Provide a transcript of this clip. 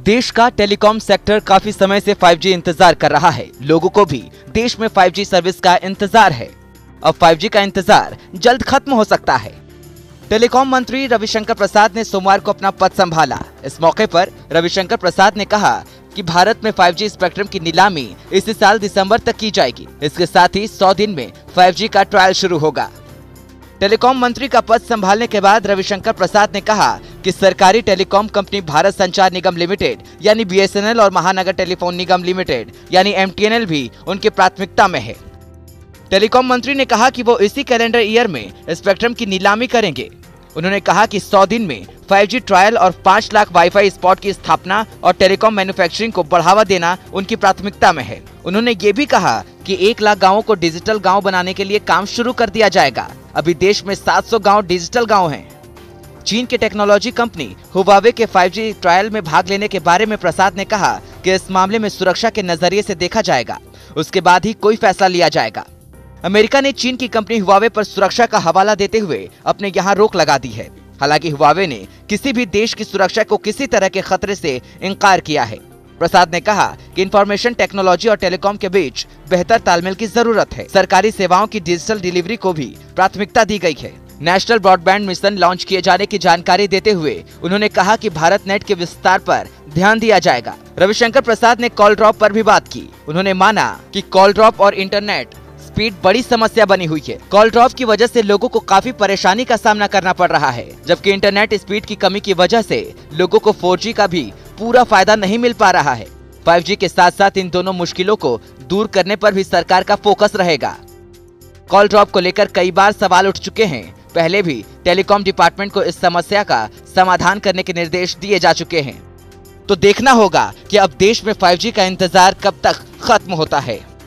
देश का telecom sector काफी समय से 5G इंतजार कर रहा है। लोगों को भी देश में 5G सर्विस का इंतजार है। अब 5G का इंतजार जल्द खत्म हो सकता है। टेलीकॉम मंत्री रविशंकर प्रसाद ने सोमवार को अपना पद संभाला। इस मौके पर रविशंकर प्रसाद ने कहा कि भारत में 5G स्पेक्ट्रम की नीलामी इसी साल दिसंबर तक की जाएगी। इसके साथ ही 100 दिन में 5G का ट्रायल शुरू होगा। टेलीकॉम मंत्री का पद संभालने के बाद रविशंकर प्रसाद ने कहा कि सरकारी टेलीकॉम कंपनी भारत संचार निगम लिमिटेड यानी BSNL और महानगर टेलीफोन निगम लिमिटेड यानी MTNL भी उनकी प्राथमिकता में है। टेलीकॉम मंत्री ने कहा कि वो इसी कैलेंडर ईयर में स्पेक्ट्रम की नीलामी करेंगे। उन्होंने कहा कि 100 दिन में 5G ट्रायल और 5 लाख वाईफाई स्पॉट की स्थापना और टेलीकॉम मैन्युफैक्चरिंग को बढ़ावा देना उनकी प्राथमिकता में है। उन्होंने ये भी कहा कि 1 लाख गांवों को डिजिटल गांव बनाने के लिए काम शुरू कर दिया जाएगा। अभी देश में 700 गांव डिजिटल गांव हैं। चीन के टेक्नोलॉजी कंपनी हुवावे के 5G ट्रायल में भाग लेने के बारे में प्रसाद ने कहा कि इस मामले में सुरक्षा के नजरिए से देखा जाएगा, उसके बाद ही कोई फैसला लिया जाएगा। अमेरिका ने चीन की कंपनी हुवावे पर सुरक्षा का हवाला देते हुए अपने यहाँ रोक लगा दी है। हालांकि हुवावे ने किसी भी देश की सुरक्षा को किसी तरह के खतरे से इनकार किया है। प्रसाद ने कहा कि इंफॉर्मेशन टेक्नोलॉजी और टेलीकॉम के बीच बेहतर तालमेल की जरूरत है। सरकारी सेवाओं की डिजिटल डिलीवरी को भी प्राथमिकता दी गई है। नेशनल ब्रॉडबैंड मिशन लॉन्च किए जाने की जानकारी देते हुए उन्होंने कहा कि भारत नेट के विस्तार पर ध्यान दिया जाएगा। रविशंकर प्रसाद ने कॉल ड्रॉप पर भी बात की। उन्होंने माना कि कॉल ड्रॉप और इंटरनेट स्पीड बड़ी समस्या बनी हुई है। कॉल ड्रॉप की वजह से लोगों को काफी परेशानी का सामना करना पड़ रहा है, जबकि इंटरनेट स्पीड की कमी की वजह से लोगों को 4G का भी पूरा फायदा नहीं मिल पा रहा है। 5G के साथ साथ इन दोनों मुश्किलों को दूर करने पर भी सरकार का फोकस रहेगा। कॉल ड्रॉप को लेकर कई बार सवाल उठ चुके हैं। पहले भी टेलीकॉम डिपार्टमेंट को इस समस्या का समाधान करने के निर्देश दिए जा चुके हैं। तो देखना होगा कि अब देश में 5G का इंतजार कब तक खत्म होता है।